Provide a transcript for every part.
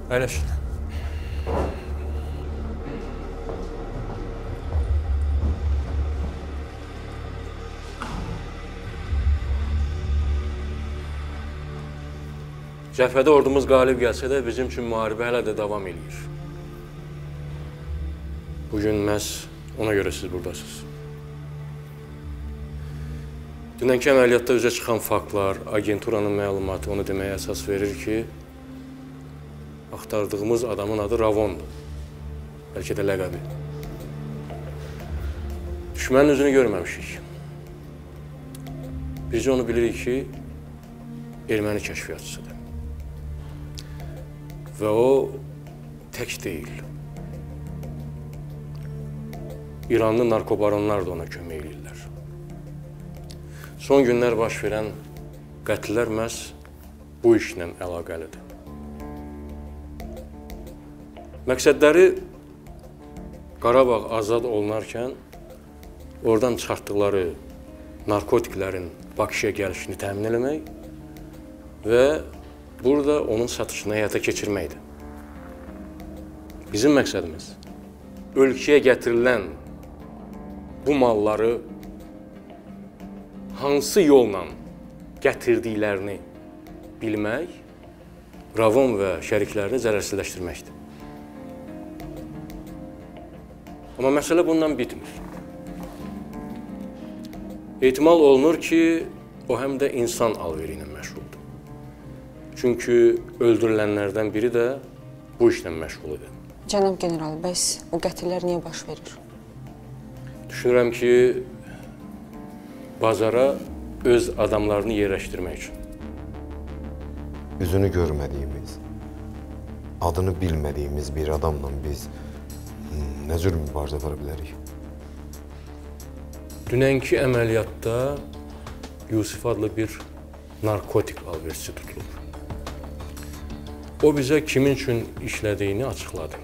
Əyləşin. Cəbhədə ordumuz qalib gəlsə də bizim üçün müharibə hələ də davam edir. Bugün məhz ona görə siz buradasınız. Dünənki əməliyyatda üzə çıxan faktlar, agenturanın məlumatı onu deməyə əsas verir ki, axtardığımız adamın adı Ravondur. Bəlkə də ləqəbi. Düşmənin üzünü görməmişik. Bircə onu bilirik ki, erməni kəşfiyyatçısıdır. Və o tək deyil. İranlı narkobaronlar da ona kömək edirlər. Son günlər baş verən qətllər məhz bu işlə əlaqəlidir. Məqsədləri Qarabağ azad olunarkən oradan çıxartdıqları narkotiklərin Bakıya gəlişini təmin eləmək və burada onun satışını həyata keçirməkdir. Bizim məqsədimiz ölkəyə gətirilən bu malları hansı yolla gətirdiklərini bilmək, Ravon və şəriklərini zərərsizləşdirməkdir. Amma məsələ bundan bitmir. Ehtimal olunur ki, o həm də insan alveri ilə məşğuldur. Çünki öldürülənlərdən biri də bu işlə məşğul edir. Cənab general, bəs o qətillər niyə baş verir? Düşünürəm ki, bazara öz adamlarını yerləşdirmək üçün. Üzünü görmədiyimiz, adını bilmədiyimiz bir adamla biz nə cür mübarizə apara bilərik? Dünənki əməliyyatda Yusif adlı bir narkotik alverçisi tutulub. O bizə kimin üçün işlədiyini açıqladı.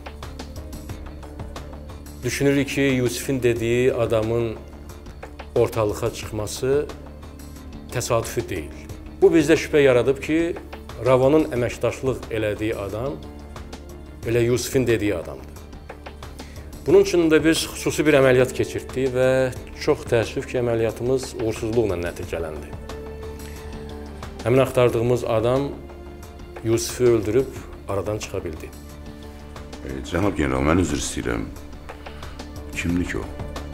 Düşünürük ki, Yusifin dediyi adamın ortalığa çıxması təsadüfi deyil. Bu bizdə şübhə yaradıb ki, Ravonun əməkdaşlıq elədiyi adam elə Yusifin dediyi adamdır. Bunun üçün də biz xüsusi bir əməliyyat keçirdik və çox təəssüf ki, əməliyyatımız uğursuzluqla nəticələndi. Həmin axtardığımız adam Yusifi öldürüb aradan çıxa bildi. Cənab general, mən üzr istəyirəm. Kimdir ki o?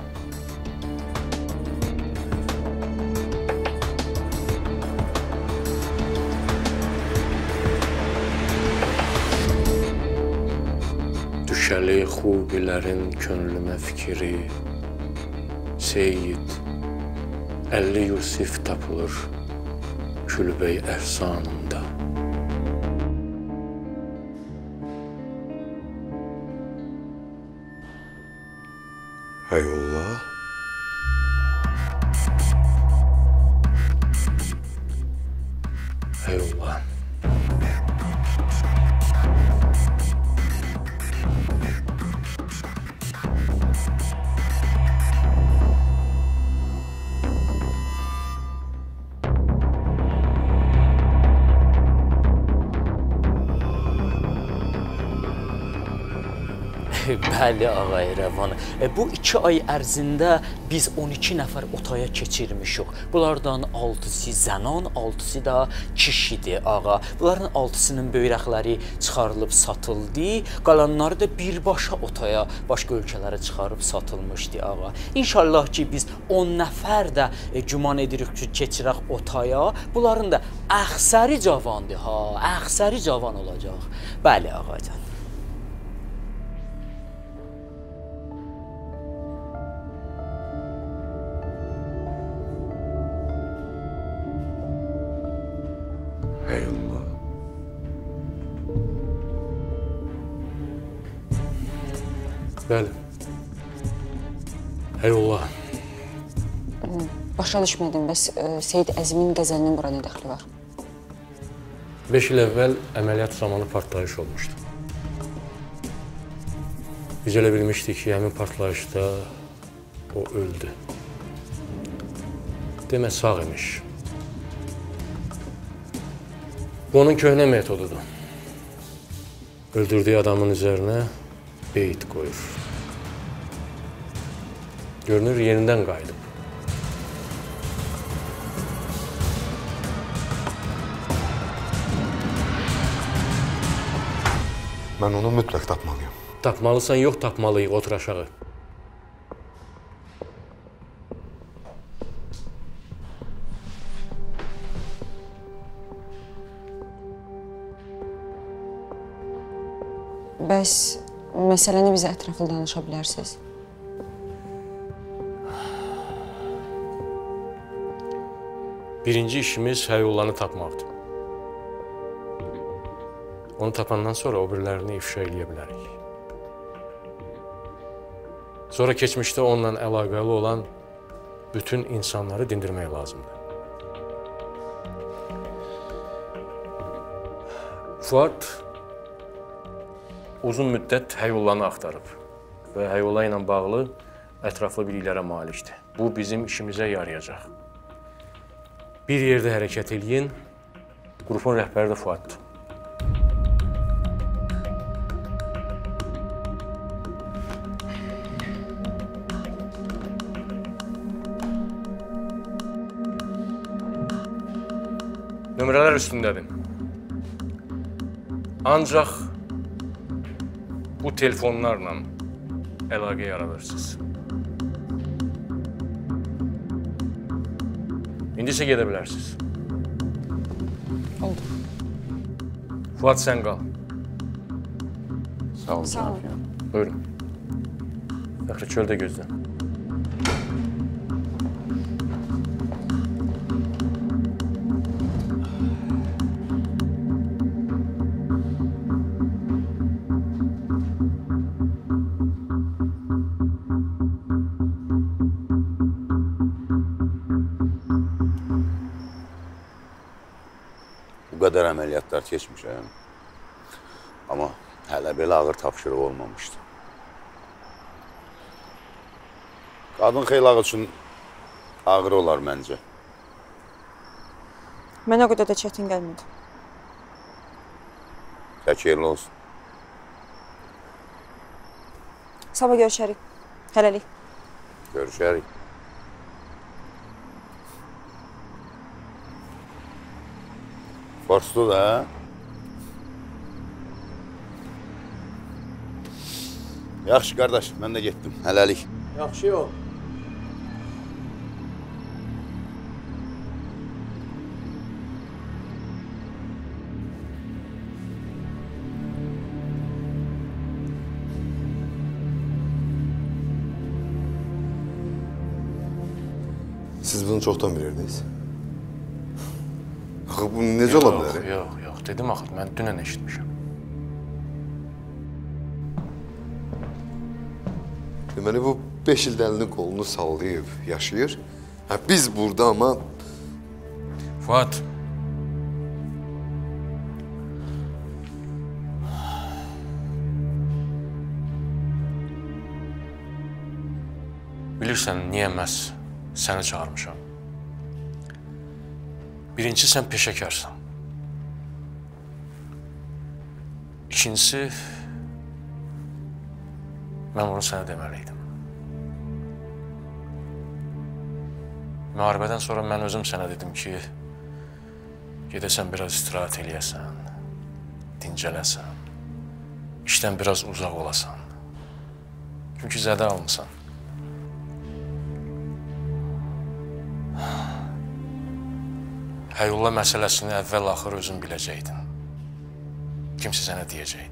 Düşəli xubilərin könlümə fikri, Seyid, 50 Yusif tapılır Külbəy əfsanında. Hayollah. Eyvallah. Bəli, ağay Rəvan. Bu 2 ay ərzində biz 12 nəfər otaya keçirmişik. Bunlardan 6-sı zənan, 6-sı da kişidir, ağa. Bunların 6-sının böyrəkləri çıxarılıb satıldı, qalanları da birbaşa otaya, başqa ölkələrə çıxarıb satılmışdı, ağa. İnşallah ki, biz 10 nəfər də güman edirik ki, keçirək otaya. Bunların da əksəri cavandır, ha, əksəri cavan olacaq. Bəli, ağacan. Eyvallah. Bəli. Eyvallah. Başa düşmədim, bəs Seyid Əzimin qəzəlinin bura nə dəxli var? 5 il əvvəl əməliyyat zamanı partlayış olmuşdu. Biz elə bilmişdik ki, həmin partlayışda o öldü. Demə sağ imiş. Bu onun köhnə metodudur. öldürdüyü adamın üzərinə beyt qoyur. Görünür, yenidən qayıdıb. Mən onu mütləq tapmalıyım. Tapmalısan, yox tapmalıyıq, otur aşağı. Bəs məsələni bizə ətraflı danışa bilərsiniz? Birinci işimiz Həyullanı tapmaqdır. Onu tapandan sonra o birilərini ifşa eləyə bilərik. Sonra keçmişdə onunla əlaqəli olan bütün insanları dindirmək lazımdır. Fuad uzun müddət Həyullanı axtarıb və Həyulla ilə bağlı ətraflı biliklərə malikdir. Bu bizim işimizə yarayacaq. Bir yerdə hərəkət eləyin, qrupun rəhbəri də Fuaddır. Nömrələr üstündədir. Ancaq bu telefonlarla əlaqə yaradırsınız. İndi isə gedə bilərsiniz. Oldu. Fuad, sən qal. Sağ ol, Sağ cənab olun. general. Buyurun. Fəxri, çöldə gözlə. Bu qədər əməliyyatlar keçmişəm. Amma hələ belə ağır tapşırıq olmamışdı. Qadın xeylağı üçün ağır olar məncə. Mənə o qədər də çətin gəlmədi. Şəkərli olsun. Sabah görüşərik. Hələlik. Görüşərik. Forslu da, hə? Yaxşı, qardaş, mən də getdim. Hələlik. Yaxşı yol. Siz bunu çoxdan bilirdiniz. Axı bu necə ola bilər? Yox. Dedim axı, mən dünən eşitmişəm. Deməli, bu 5 ildə əlini qolunu sallayıb yaşayır. Hə, biz burada amma... Fuad. Bilirsən, niyə məhz səni çağırmışam? Birincisi, sən peşəkarsan. İkincisi, mən onu sənə deməliydim. Müharibədən sonra mən özüm sənə dedim ki, gedəsən biraz istirahət eləyəsən, dincələsən, işdən biraz uzaq olasan. Çünki zədə almısan. Həyulla məsələsini əvvəl-axır özün biləcəkdin. Kimsə sənə deyəcəkdi.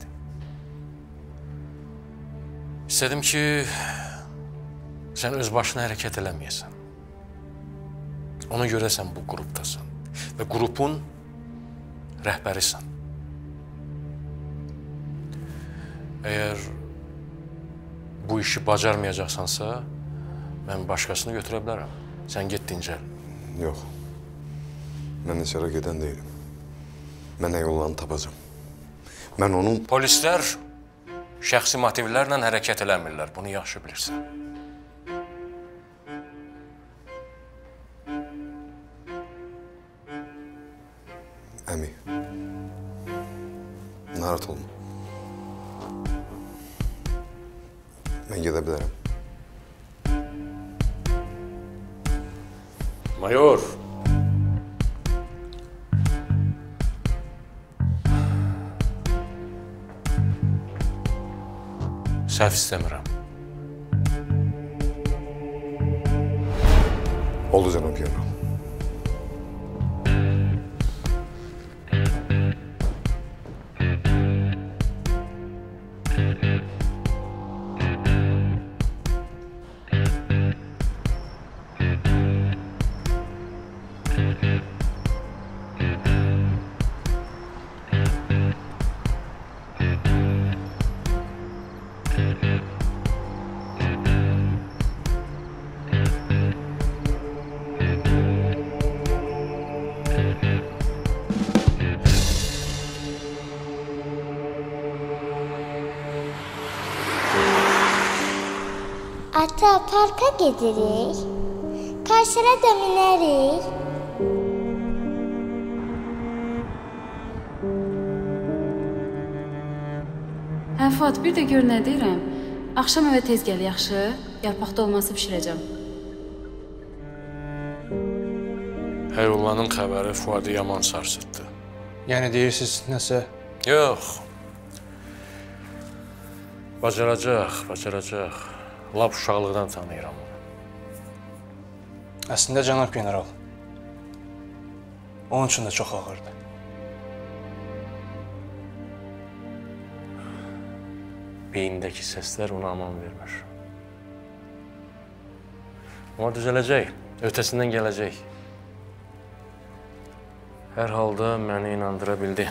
İstədim ki, sən öz başına hərəkət eləməyəsən. Ona görə sən bu qrupdasan və qrupun rəhbərisən. Əgər bu işi bacarmayacaqsansa, mən başqasını götürə bilərəm. Sən get dincəl. Yox. Mən heç yere gedən deyiləm. Mən Həyullanı tapacam. Mən onun... Polislər şəxsi motivlərlə hərəkət eləmirlər. Bunu yaxşı bilirsən. Əmi. Narahat olma. Mən gedə bilərəm. Mayor. Səhv istəmirəm. Oldu cənab general. Ata, parka gedirik. Karşıra da minərik. Hə Fuad, bir də gör nə deyirəm. Axşam evə tez gəl, yaxşı? Yarpaq dolması bişirəcəm. Xeyrullanın xəbəri Fuadı yaman sarsıtdı. Yəni deyirsiniz nəsə? Yox. Bacaracaq. Lap uşaqlıqdan tanıyıram onu. Əslində cənab general, onun üçün də çox ağırdı. Beyindəki səslər ona aman vermir. Amma düzələcək, ötəsindən gələcək. Hər halda məni inandıra bildi.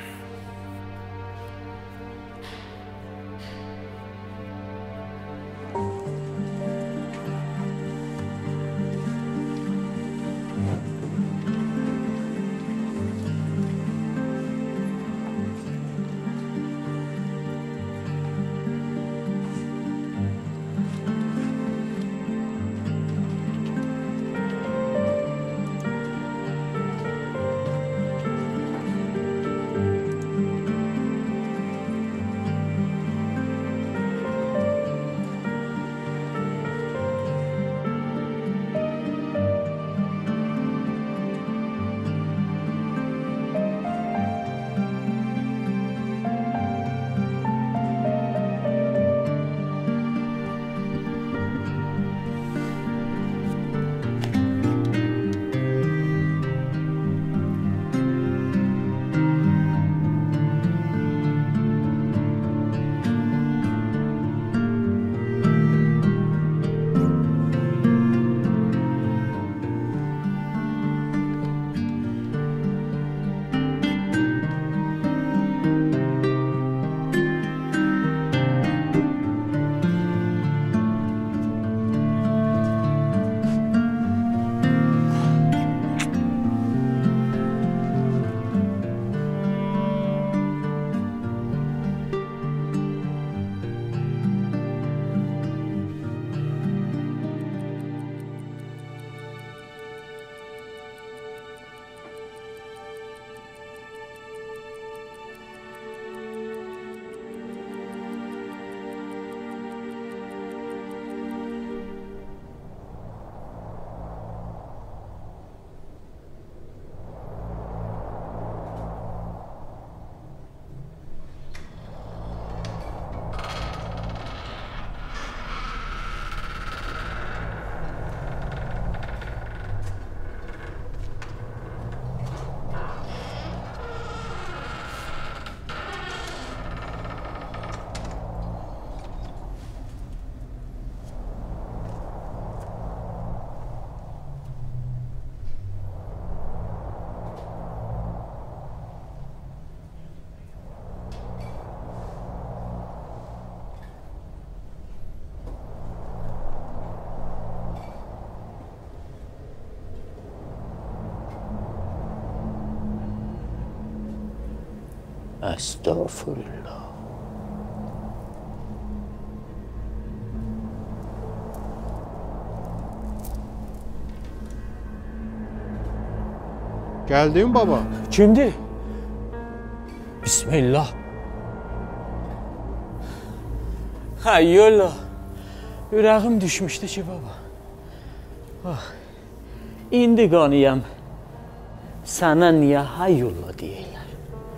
Estağfurullah. Geldin baba. Kimdir? Bismillah. Ha yola. Ürəyim düşmüşdü ki, baba. Oh. İndi qanıyam. Sənə niyə hayulla deyirlər?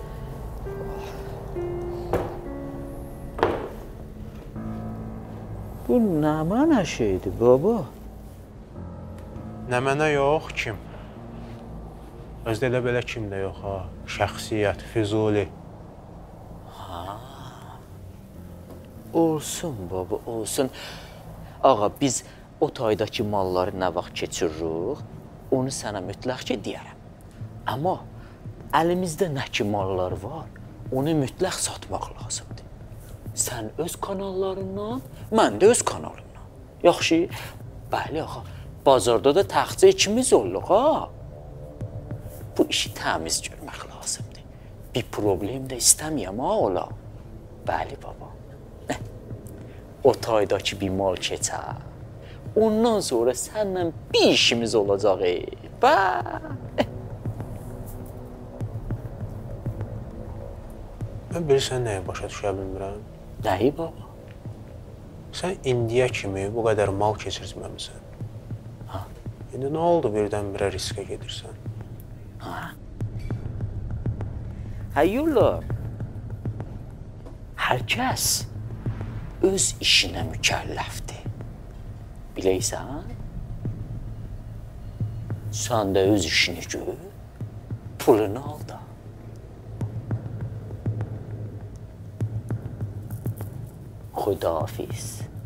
Bu nə mənə şeydir, baba? Nə mənə yox, kim? Özdə elə belə kim də yox, ha? Şəxsiyyət, Füzuli. Olsun, baba, olsun. Ağa, biz o taydakı malları nə vaxt keçiririk, onu sənə mütləq ki, deyərəm. Amma əlimizdə nə ki mallar var, onu mütləq satmaq lazımdır. Sən öz kanallarından, mən də öz kanalımdan. Yaxşı, bəli, ağa, bazarda da təxcə ikimiz olduq, ha? Bu işi təmiz görmək lazımdır. Bir problem də istəməyəm, ha, ola. Bəli, baba. O taydakı bir mal keçər. Ondan sonra səndən bir işimiz olacaq, Mən bilirsən nəyə başa düşə bilmirəm? Nəyi, baba? Sən indiyə kimi bu qədər mal keçirməmisən. Ha? İndi nə oldu birdən-birə riskə gedirsən? Ha? Hayırlar. Hər kəs öz işinə mükəlləfdir. Biləysən? Sən də öz işini gör, pulunu al da. Xudahafiz.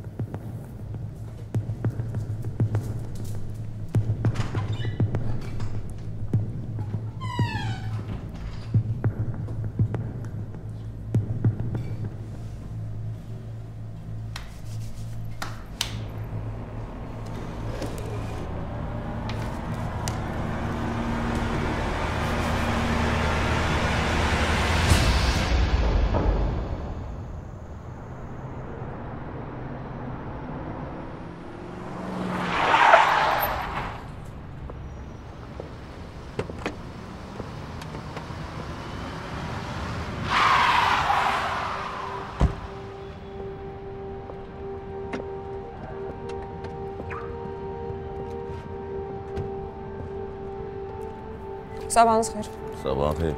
Sabahınız xeyir. Sabahın xeyir.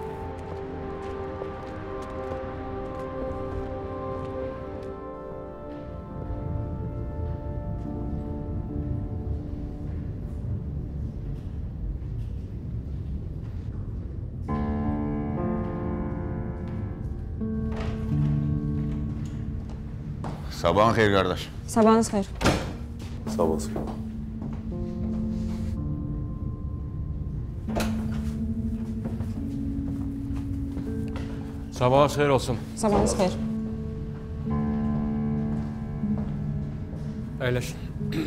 Sabahın xeyir qardaş. Sabahınız xeyir. Sağ olasın. Sabahınız xeyir olsun. Sabahınız xeyir. Əyləşin.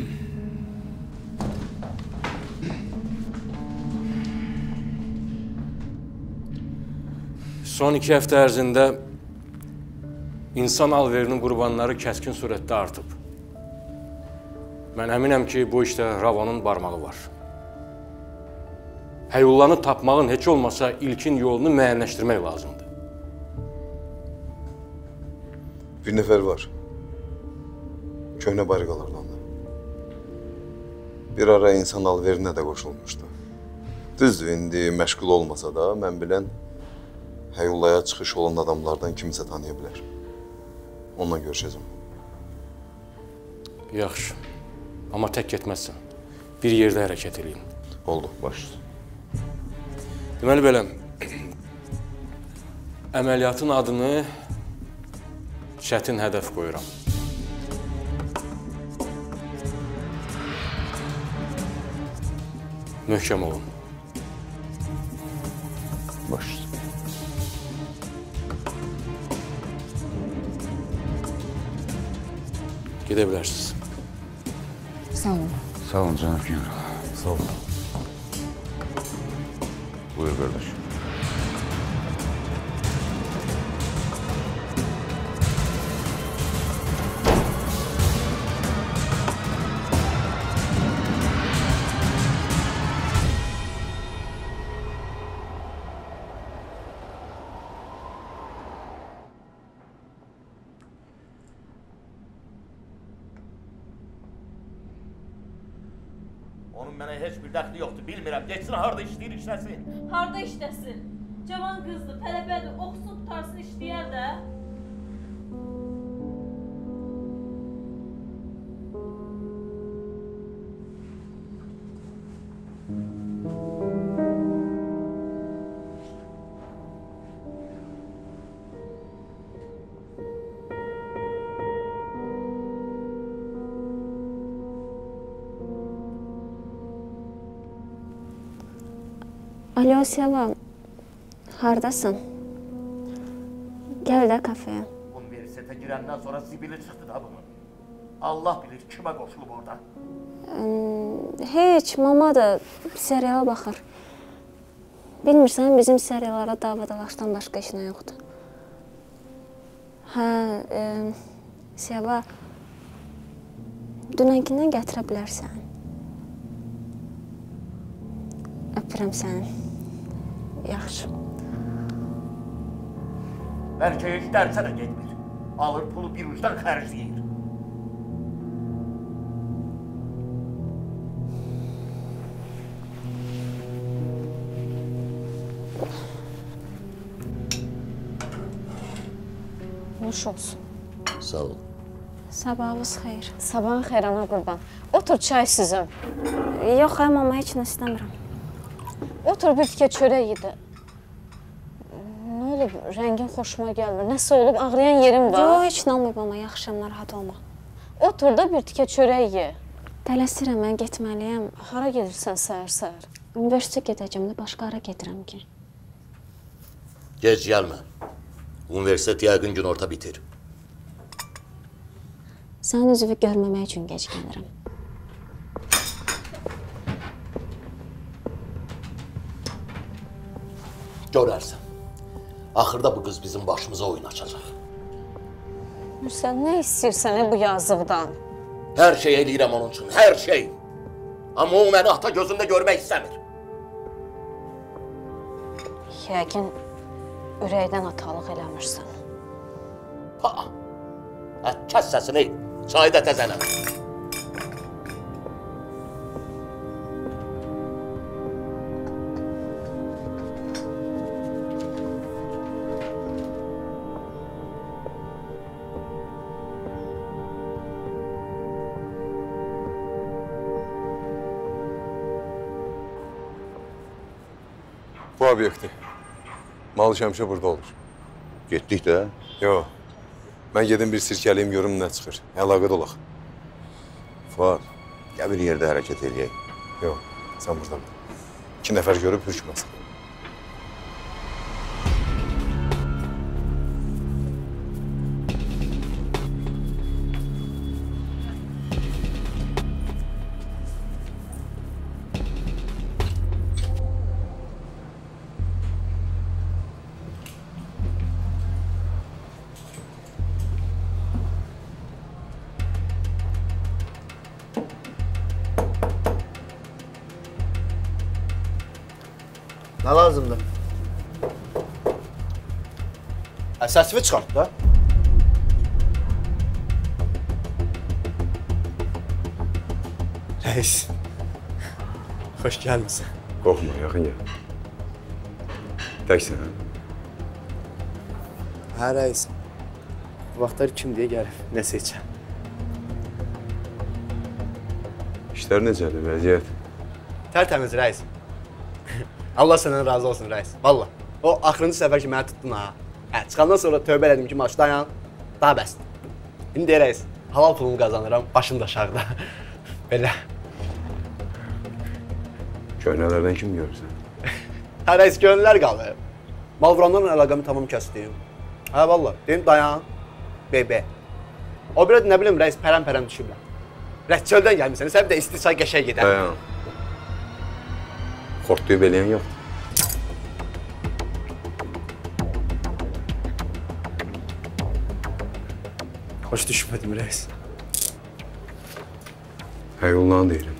Son 2 həftə ərzində insan alverinin qurbanları kəskin surətdə artıb. Mən əminəm ki, bu işdə Ravonun barmağı var. Həyullanı tapmağın heç olmasa ilkin yolunu müəyyənləşdirmək lazımdır. Bir nəfər var. Köhnə bariqalardandır. Bir ara insan alverinə də qoşulmuşdu. Düzdür, indi məşğul olmasa da, mən bilən Həyullaya çıxış olan adamlardan kimisə tanıya bilər. Onunla görüşəcəm. Yaxşı. Amma tək getməzsən. Bir yerdə hərəkət edin. Oldu, başlayın. Deməli belə, əməliyyatın adını çətin hədəf qoyuram. Möhkəm olun. Başlayın. Gedə bilərsiniz. Sağ olun. Sağ olun canım general. Sağ olun. Buyur kardeş. Onun mənə heç bir dəxli yoxdur, bilmirəm. Geçsin harda işləyir, işləsin. Harda işləsin? Cavan qızdır, tələbədir, oxusun, tutarsın, işləyər də. Alo, Seva, hardasan? Gəl də kafeyə. Universitetə girəndən sonra zibili çıxdı da bunun. Allah bilir kimə qoşulub orada. Heç, mama da seriala baxır. Bilmirsən, bizim serialara davadalaşdan başqa işinə yoxdur. Hə, Seva, dünənkindən gətirə bilərsən. Öpürəm səni. Yaxşı. Bəlkə heç dərsə də getmir. Alır pulu bir ucdan xərcləyir. Nuş olsun. Sağ ol. Sabahınız xeyir. Sabahın xeyir, ana qurban. Otur, çay süzüm. Yox, mama, heç nə istəmirəm. Otur, bir tikə çörək yedi. Nə olub, rəngin xoşuma gəlmir. Nəsə olub, ağrıyan yerim var. Yox, heç nə olmayıb, mama, yaxşıyam, narahat olma. Otur da bir tikə çörək ye. Tələsirəm, mən getməliyəm. Hara gedirsən səhər-səhər? Universitetə gedəcəm də, başqa hara gedirəm ki? Gec gəlmə. Universitet yəqin gün orta bitir. Sənin üzvü görməmək üçün gec gəlirəm. Görərsən. Axırda bu qız bizim başımıza oyun açacaq. Sən nə istəyirsən bu yazıqdan? Hər şey eləyirəm onun üçün, hər şey. Amma o məni ata gözündə görmək istəmir. Yəqin ürəkdən atalıq eləmirsən. Ha! Kəs səsini, çayı da təzənə. Bu obyekti. Mal şəmişə burada olur. Getdik də. Yox. Mən gedim bir sirkəliyim, görüm nə çıxır. Əlaqədə olaq. Fuad, gəl bir yerdə hərəkət eləyək. Yox, sən burada qal. 2 nəfər görüb hürkməsin. Nə lazımdır? Səsimi çıxart da. Rəis, xoş gəlmişsən. Qorxma, yaxın gəl. Təksən, hə? Hə, rəis. Bu vaxtlar kim deyə gəlib, nə seçəm? İşlər necədir, vəziyyət? Tərtəmiz, rəis. Allah səndən razı olsun, rəis. Valla. O, axırıncı səfər ki, mənə tutdun, ha. Hə, çıxandan sonra tövbə elədim ki, maç dayan, daha bəsdir. İndi rəis, halal pulumu qazanıram, başım da aşağıda. Belə. Köhnələrdən kim görürsən? Hə, rəis, gönüllər qalır. Mal vuranlarla əlaqəmi tamam kəsdim. Hə, valla. Deyim, dayan, bebe. O bir nə bilim, rəis, pərəm-pərəm düşüblər. Rəis, çöldən gəlmişsən, sən bir də isti çay qəşəy gedər. Dayan. Xortlayıb eləyən yoxdur. Hoş düşmədim, rəis. Həyyullan deyirəm.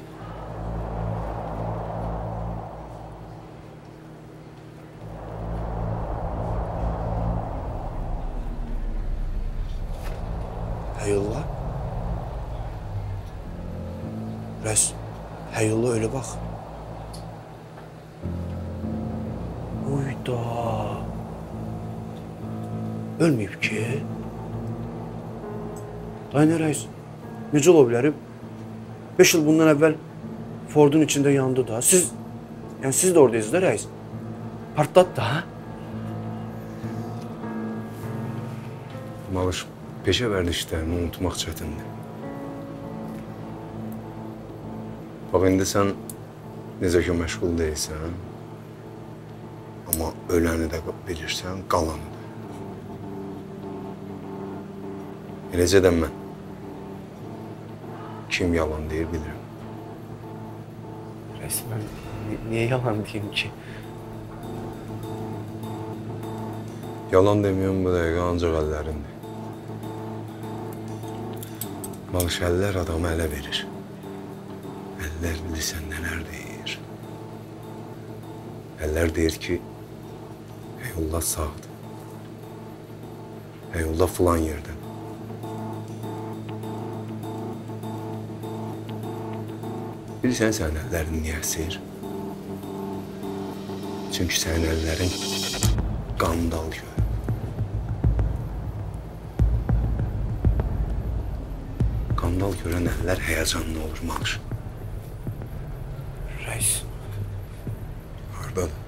Həyyullah? Rəis, Həyulla ölü bax. Uyda. Ölməyib ki. Dayı rəis, necə ola bilər? 5 il bundan əvvəl Fordun içində yandı da. Siz de oradaydınız da rəis. Partladı da, ha? Malış, peşə vərdişlərini unutmaq çətindir. Bax, indi sən necə ki məşğul deyilsən, amma öləni də bilirsən, qalanı da. Eləcə də mən kim yalan deyir bilirəm. Resmen niye yalan diyeyim ki? Yalan demiyorum bu dəqiqə ancaq əllərindir. Malış, əllər adamı ələ verir. Əllər bilirsən nələr deyir. Əllər deyir ki, Həyullah sağdır. Həyullah filan yerdən. Bilirsən sənin əllərin niyə əsir? Çünki sənin əllərin qandal gör. Qandal görən əllər həyəcanlı olur, Malış. Reis. Hardadır?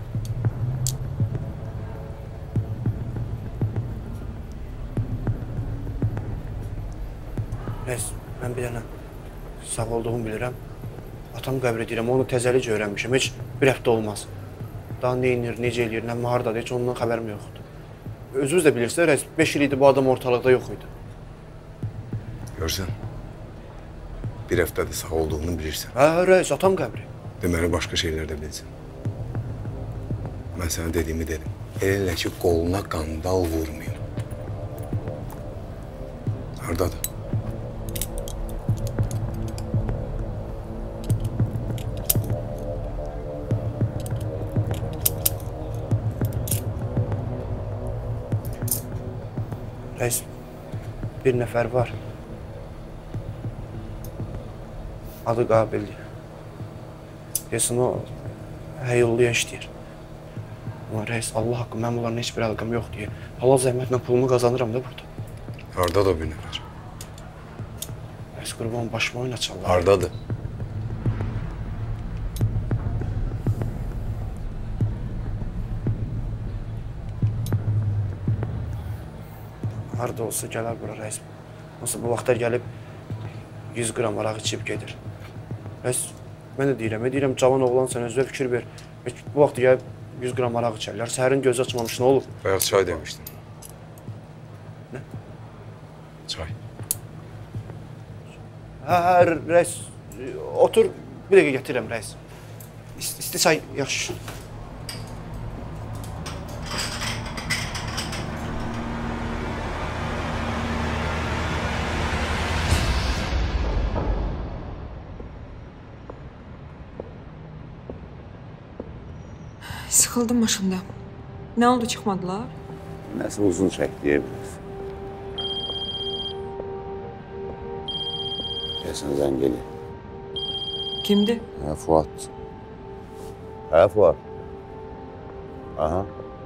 Reis, mən bir dənə sağ olduğumu bilirəm. Atam qəbr edirəm, onu təzəlicə öyrənmişəm. Heç bir həftə olmaz. Daha nə inir, necə eləyir, nə hardadır, heç ondan xəbərim yoxdur. Özünüz də bilirsiniz, reis, 5 il idi bu adam ortalıqda yox idi. Görsən, bir həftədir sağ olduğunu bilirsən. Hə, reis, atam qəbri. Deməli, başqa şeylər də bilsin. Mən sənə dediyimi dedim. Elə ki, qoluna qandal vurmayım. Hardadır? Reis, bir nəfər var. Adı Qabildir. Desin, o Həyulluya işləyir. Ama reis, Allah haqqı, mən bunların heç bir əlqəm yox deyə. Halal zəhmətlə pulumu qazanıram da burada. Hardadır bir nəfər? Reis, qurban başıma oynaçarlar. Hardadır? Harada olsa gələr bura reis. Nasıl bu vaxtlar gəlib 100 qram araq içib gedir. Reis, mən də deyirəm, cavan oğlansan, özünə fikir ver. Bu vaxt gəlib 100 qram araq içərlər. Səhərin gözü açmamış, nə olub? Bayaq çay demişdin. Nə? Çay. Hə, reis, otur, bir dəqiqə gətirirəm, reis. İsti çay, yaxşı. Sıxıldım maşında. Nə oldu, çıxmadılar? Nəsə uzun çəkdiyə bilir. Gəlsən zəng eləyir. Kimdir? Hə, Fuad. Hə, Fuad. Aha.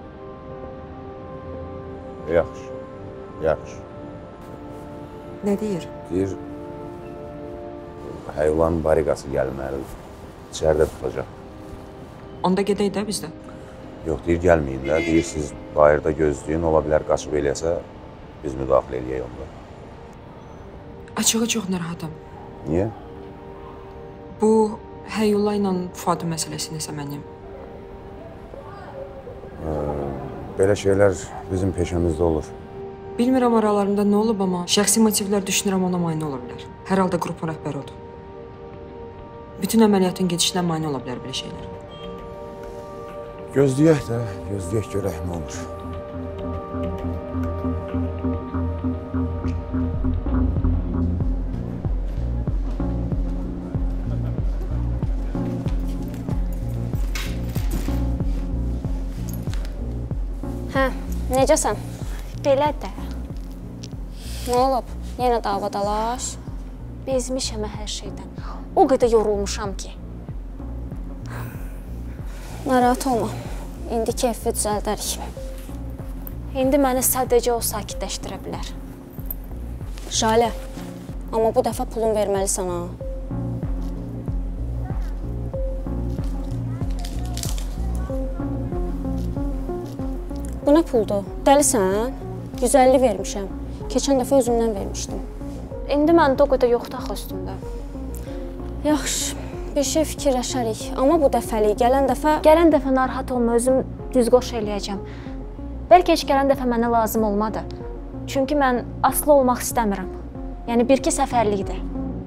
Yaxşı. Yaxşı. Nə deyir? Deyir, Həyulanın bariqası gəlməlidir. İçəridə tutacaq. Onda gedək də bizdə. Yox, deyir, gəlməyin də. Deyir, siz bayırda gözləyin, ola bilər qaçıb eləsə, biz müdaxilə eləyək onda. Açığı çox narahatam. Niyə? Bu, Həyullah ilə Fuadın məsələsi nəsə mənim. Belə şeylər bizim peşəmizdə olur. Bilmirəm aralarında nə olub, amma şəxsi motivlər düşünürəm ona mane ola bilər. Hər halda qrupun rəhbəri odur. Bütün əməliyyatın gedişinə mane ola bilər belə şeylər. Gözləyək də, gözləyək görək nə olur. Hə, necəsən? Belə də. Nə olub? Yenə davadalaş. Bezmişəm hər şeydən. O qədər yorulmuşam ki. Narahat olma. İndi keyfi düzəldərik. İndi məni sadəcə o sakitləşdirə bilər. Jalə, amma bu dəfə pulun verməlisən ha. Bu nə puldur? Dəlisən? 150 vermişəm. Keçən dəfə özümdən vermişdim. İndi məndə o qədər yoxdur axı üstümdə. Yaxşı, bir şey fikirləşərik. Amma bu dəfəlik, gələn dəfə narahat olma, özüm düz qoş eləyəcəm. Bəlkə heç gələn dəfə mənə lazım olmadı. Çünki mən asılı olmaq istəmirəm. Yəni, bir-iki səfərlikdir.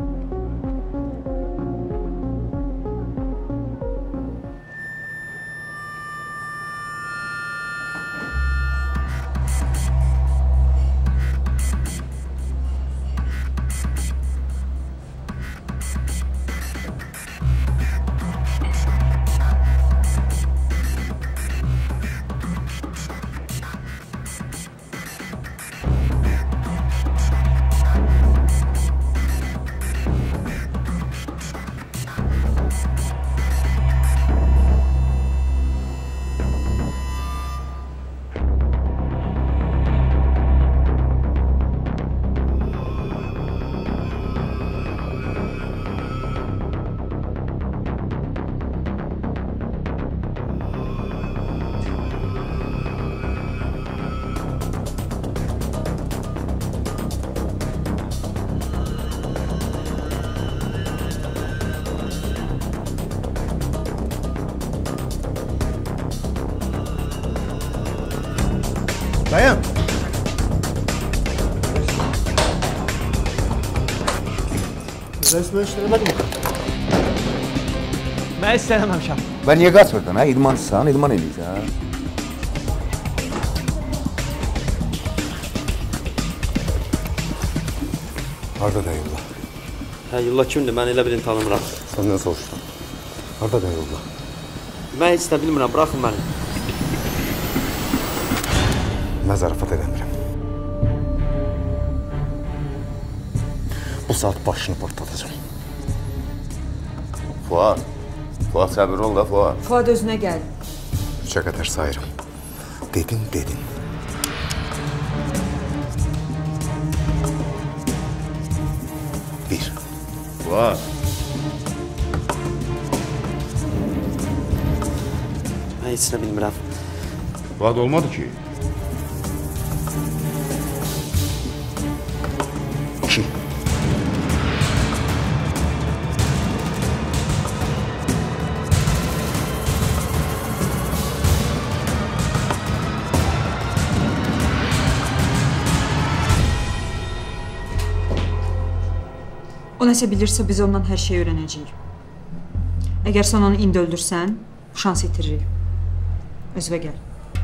Dayan. Resmen işlemedim. Ben istəməmişəm. Və niyə qaçmırdın, hə? İdmançısan, idman eləyirsən. Harada da yolla? Hə, yolla kimdir? Mən elə bilin tanımıram. Səndən soruşdum. Harada da yolla? Mən heç də bilmirəm, bıraxın məni. Mən zarafat edəmirəm. Bu saat başını partlatacağım. Fuad. Fuad səbir ol da, Fuad. Fuad özünə gəl. 3'e kadar sayırım. Dedin. 1. Fuad. Mən heç nə bilmirəm. Fuad olmadı ki. 2. O nəsə bilirsə, biz ondan hər şeyi öyrənəcəyik. Əgər sən onu indi öldürsən, bu şansı itiririk. Özvə gəl.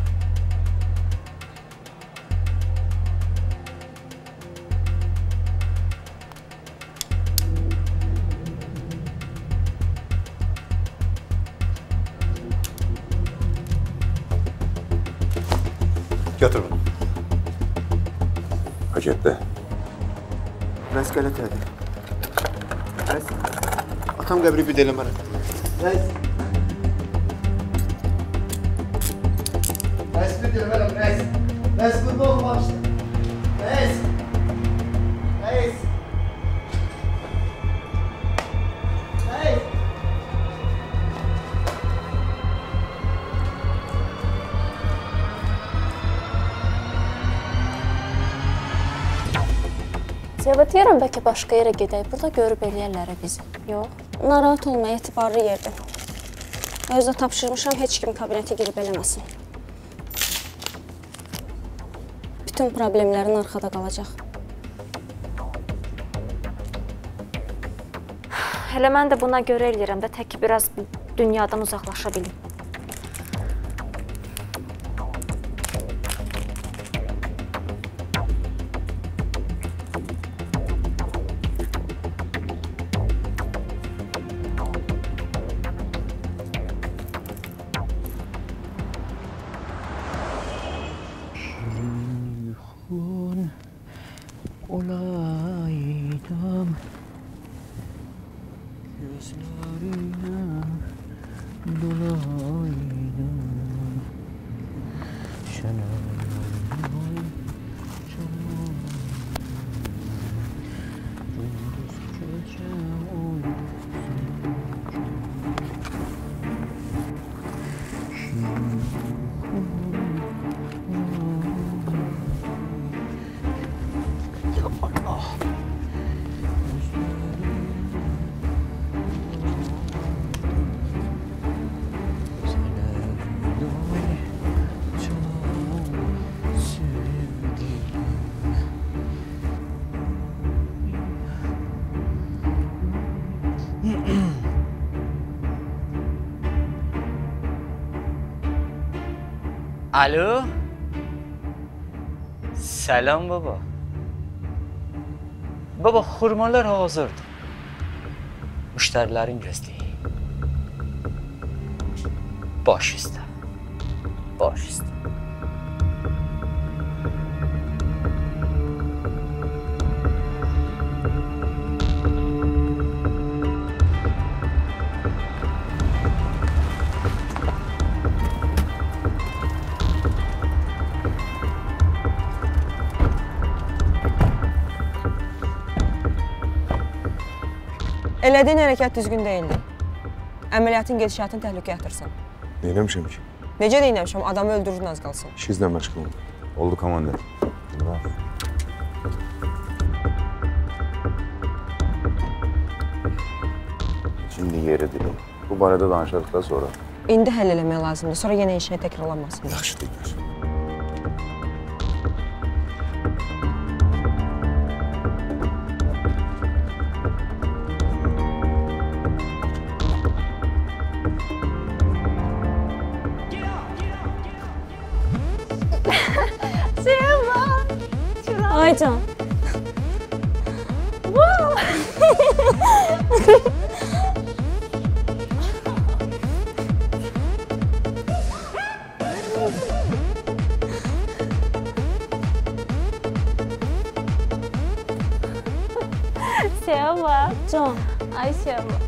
Götür bunu. Paketdə. Rəis qələt elədi. Rəis, atam qəbri bir də eləmərəm. Rəis. Rəis bir də eləmərəm, rəis. Rəis burada olmamışdı. Rəis. Rəis. Rəis. Zəvət deyirəm, bəlkə başqa yerə gedək. Burada görüb eləyərlər bizi. Yox. Narahat olma, etibarlı yerdir. Özdə tapşırmışam, heç kim kabinetə girib eləməsin. Bütün problemlərin arxada qalacaq. Hələ mən də buna görə eləyirəm də, tək ki, biraz dünyadan uzaqlaşa bilim. Olaydım gözlerine dolaydım. Alo. Selam baba. Baba, xurmalar hazırdır. Müşterilerin gözleyi. Baş üstə. Baş üstə. Elədiyin hərəkət düzgün deyildi. Əməliyyatın gedişatını təhlükəyə atırsan. Neyləmişəm ki? Necə deyinəmişəm, adamı öldürdün az qalsın. İşinizlə məşğul olun. Oldu komandir. Şimdi yeridir. Bu barədə danışarıq da sonra. İndi həll eləmək lazımdır, sonra yenə işini təkrarlanmasın. Yaxşı deyilmir. Aycan. Seva. Can. Ay Seva.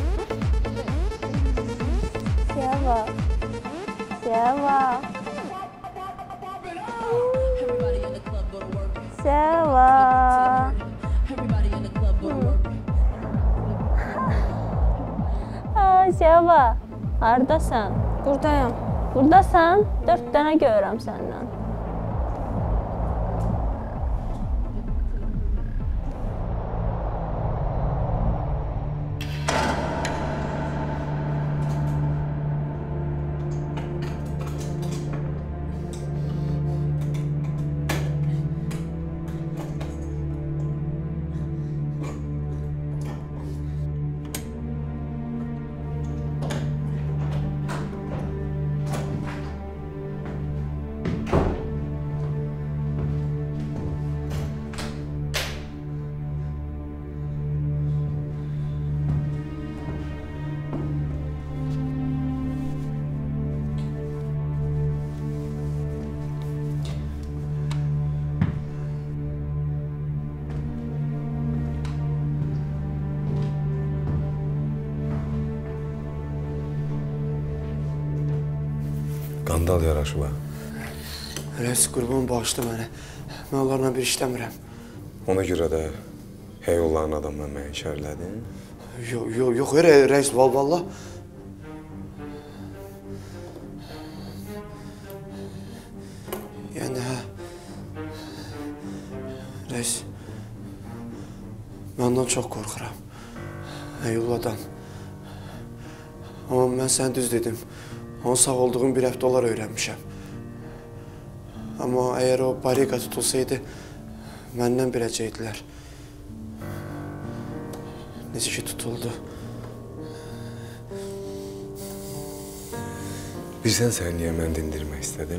Seva. Seva. Seva. Ay Seva, hardasan? Buradayam. Burdasan? 4 dənə görürəm səndən. Qandal yaraşı var. Rəis, qurban bağışla məni. Mən onlarla bir işləmirəm. Ona görə də heyolların adamla məni şərlədin? Yox, rəis, vallah. Yəni, hə. Rəis, mən ondan çox qorxuram. Heyolladan. Amma mən sən düz dedim. Onun sağ olduğum bir həftə olar öyrənmişəm. Amma əgər o bariqa tutulsaydı, məndən biləcəkdilər. Necə ki tutuldu. Bilsən sən niyə mən dindirmək istədim?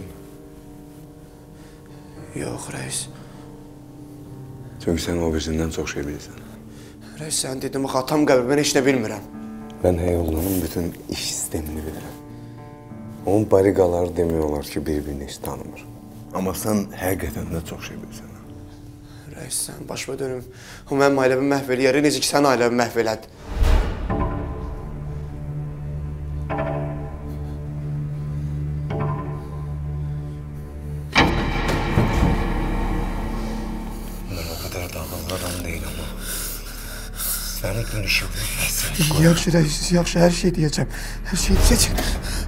Yox, rəis. Çünki sən o birindən çox şey bilirsən. Rəis, sən dedim, axı atam qəbir, mən heç nə bilmirəm. Mən Heyollanın bütün iş sistemini bilirəm. Onun bariqaları demək olar ki, bir-birini heç tanımır. Amma sən həqiqətən də çox şey bilirsən. Rəis, sən başıma dönüm. O mənim ailəmi məhv eləyər, necə ki, sən ailəmi məhv elədi. Mən o qədər dağınlı adam deyiləm ama səni gün işıqlı həsrət qoyar. Yaxşı, rəis, yaxşı, hər şey deyəcəm. Hər şey deyəcəm.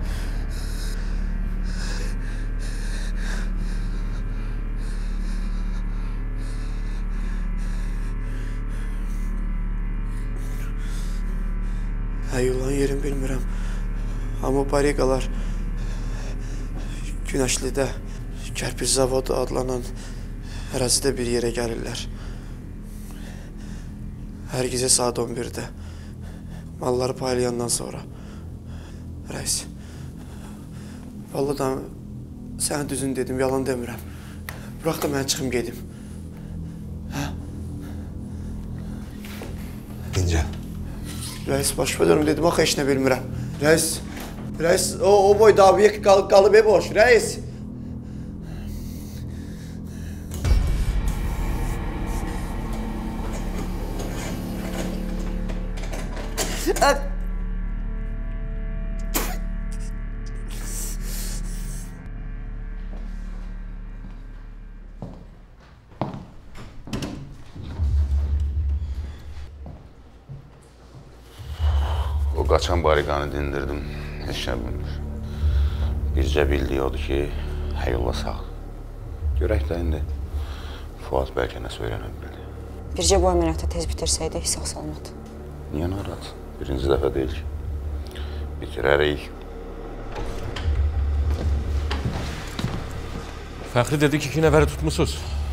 Yolan yerini bilmirəm. Amma bariqalar Günəşlidə Kərpic zavodu adlanan ərazidə bir yerə gəlirlər. Hər gecə saat 11-də. Malları paylayandan sonra. Rəis, vallahi Sənə düzünü dedim, yalan demirəm. Bırax da mən çıxım gedim. Hə? Dincəl. Rəis, baş verirəm dedim, axı heç nə bilmirəm. Rəis, o boyda abiyə qalıb boş, rəis. O qaçan bariqanı dindirdim, heç nə bilmir. Bircə bildiyi odur ki, Həyulla sağ. Görək də indi Fuad bəlkə nəsə öyrənə bildi. Bircə bu əməliyyatı tez bitirsəydik, sağ-salamat. Niyə narahat? Birinci dəfə deyil ki. Bitirərik. Fəxri dedi ki, 2 nəfəri tutmusunuz.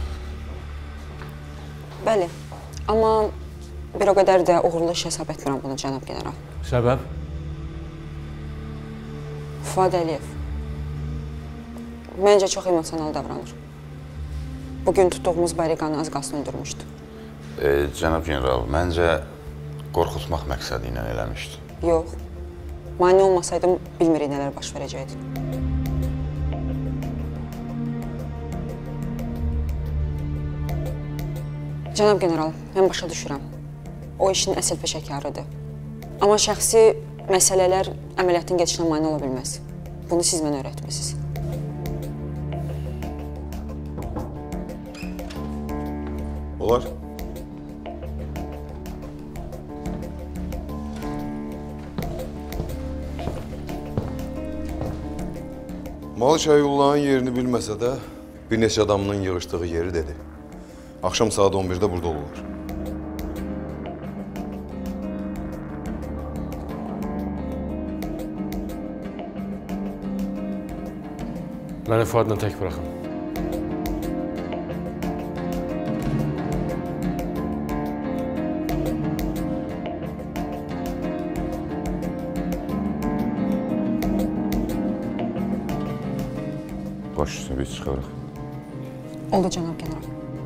Bəli, amma bir o qədər də uğurlu iş hesab etmirəm bunu, cənab general. Səbəb? Fuad Əliyev. Məncə çox emosional davranır. Bugün tutduğumuz bariqanı az qalsın öldürmüşdü. Cənab general, məncə qorxutmaq məqsədi ilə eləmişdi. Yox. Mane olmasaydım, bilmirik nələr baş verəcəkdi. Cənab general, mən başa düşürəm. O işin əsl peşəkarıdır. Amma şəxsi məsələlər əməliyyatın gedişinə mane ola bilməz. Bunu siz mənə öyrətmisiniz. Olar. Malik Həyullahın yerini bilməsə də, bir neçə adamının yığışdığı yeri dedi. Axşam saat 11-də burada olurlar. Məni Fuadla tək bıraxın. Baş üstə biz çıxarıq. Oldu, cənab general.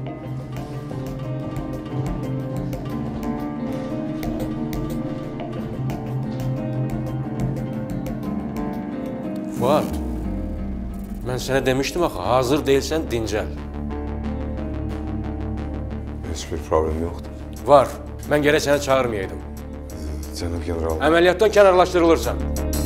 Fuad, mən sənə demişdim axı, hazır deyilsən, dincəl. Heç bir problem yoxdur. Var, mən gərək səni çağırmayaydım. Cənab general. Əməliyyatdan kənarlaşdırılırsan.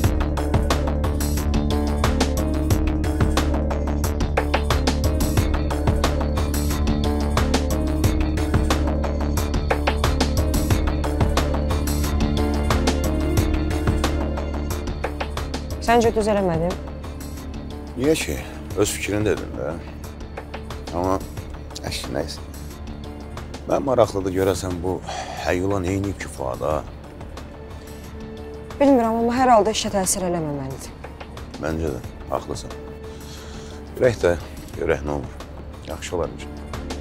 Səncə düz eləmədim? Niyə ki? Öz fikrini dedin də. Amma nəysə. Mən maraqlıdır görəsən bu Həyula neyniyib ki Fuada? Bilmirəm, amma hər halda işə təsir eləməməlidir. Məncə də, haqlısan. Görək də, görək nə olur. Yaxşı olar necə.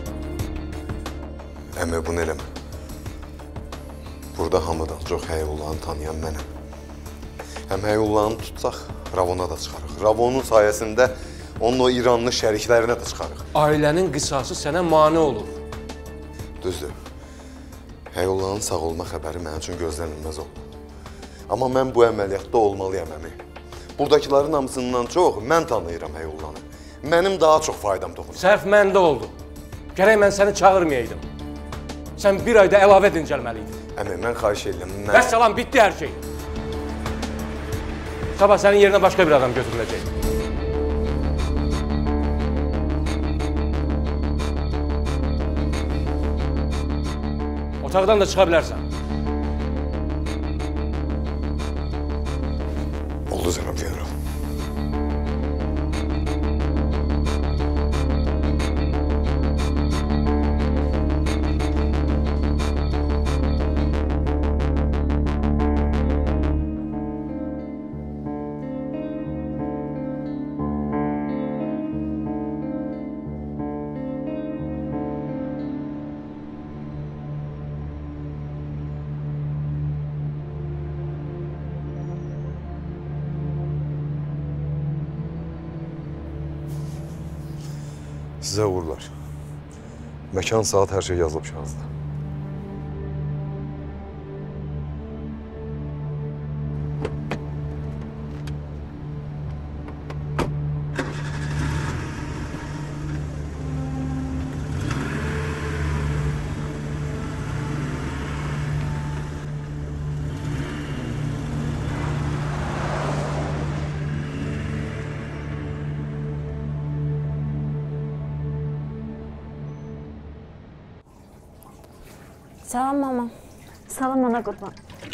Əmi, bunu eləmə. Burada hamıdan çox Həyullahını tanıyan mənəm. Həm Həyullahını tutsaq, Ravona da çıxarıq. Ravonun sayəsində onun o İranlı şəriklərinə də çıxarıq. Ailənin qisası sənə mane olur. Düzdür. Həyullahın sağ olma xəbəri mənim üçün gözlənilməz oldu. Amma mən bu əməliyyatda olmalıyam, əmi. Buradakıların hamısından çox mən tanıyıram Həyullanı. Mənim daha çox faydam toxunur. Səhv məndə oldu. Gərək mən səni çağırmayaydım. Sən bir ayda əlavə dincəlməliydin. Əmi, mən xahiş edirəm. Vəssalam, bitdi hər şey. Sabah sənin yerinə başqa bir adam götürüləcək. Otaqdan da çıxa bilərsən. Oldu, cənab general. Sizə uğurlar. Məkan, saat, hər şey yazılıb kağızda. Salam mama. Salam ana qurban.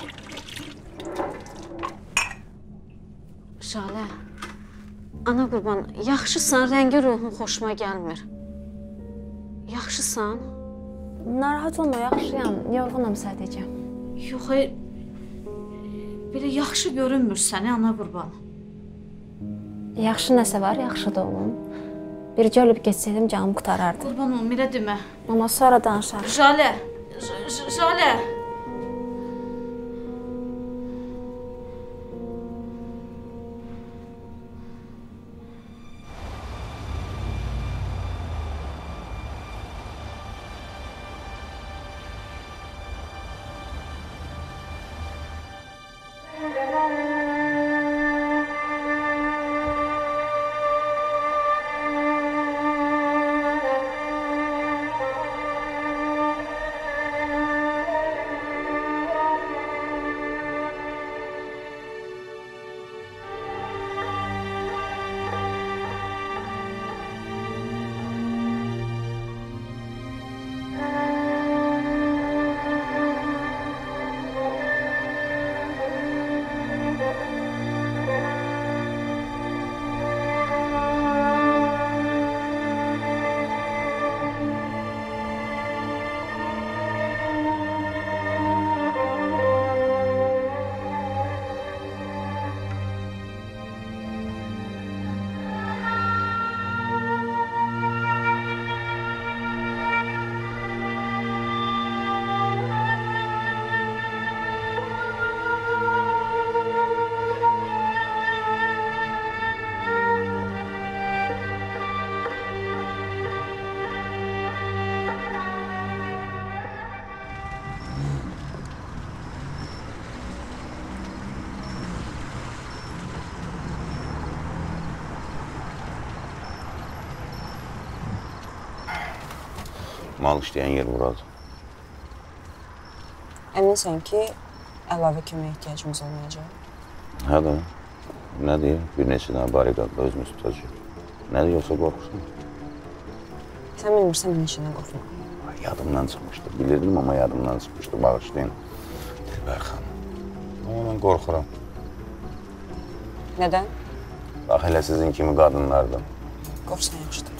Şalə, ana qurban, yaxşısan, rəngi ruhun xoşuma gəlmir. Yaxşısan? Narahat olma, yaxşıyam. Yorğunam sadəcə. Yox, belə yaxşı görünmür səni, ana qurban. Yaxşı nəsə var, yaxşı da olum. Bircə ölüb geçsəydim canım qutarardı. Qurban olum, elə demə. Mama, sonra danışarıq. Jalə, Jalə. Mal işləyən yer buradır. Əminsən ki, əlavə kömək ehtiyacımız olmayacaq? Hə də, nə deyək, bir neçə dənə barikadla özümüz tutacaq. Nə deyirsə qorxursun? Sən bilmirsən, bir neçədən qorxma. Yadımdan çıxmışdı, bilirdim amma yadımdan çıxmışdı, bağışlayın. Dilbər xanım, amma mən qorxuram. Nədən? Bax, elə sizin kimi qadınlardan. Qorxsan yaxşıdır.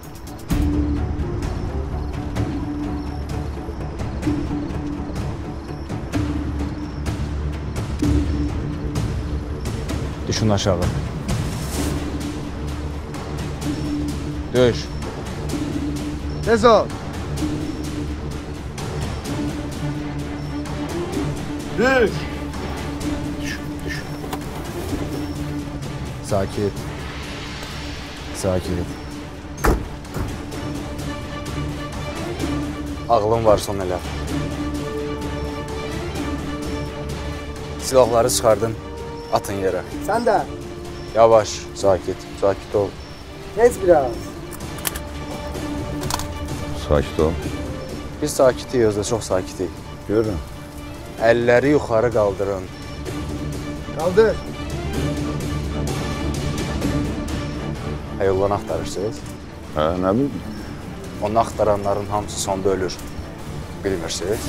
Düşün aşağı. Düş. Tez ol. Düş. Düş. Sakit. Sakit. Ağlın var son elə. Silahları çıxardın, atın yerə. Sən də. Yavaş, sakit, sakit ol. Tez biraz. Sakit ol. Biz sakitiyik, özdə çox sakitik. Görürüm. Əlləri yuxarı qaldırın. Qaldır. Həyollanı axtarırsınız? Hə, nə bildim? Onu axtaranların hamısı sonda ölür. Bilmirsiniz?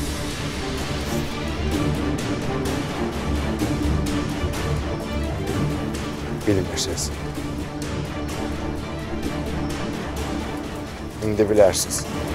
Bilmirsiniz. İndi bilərsiniz.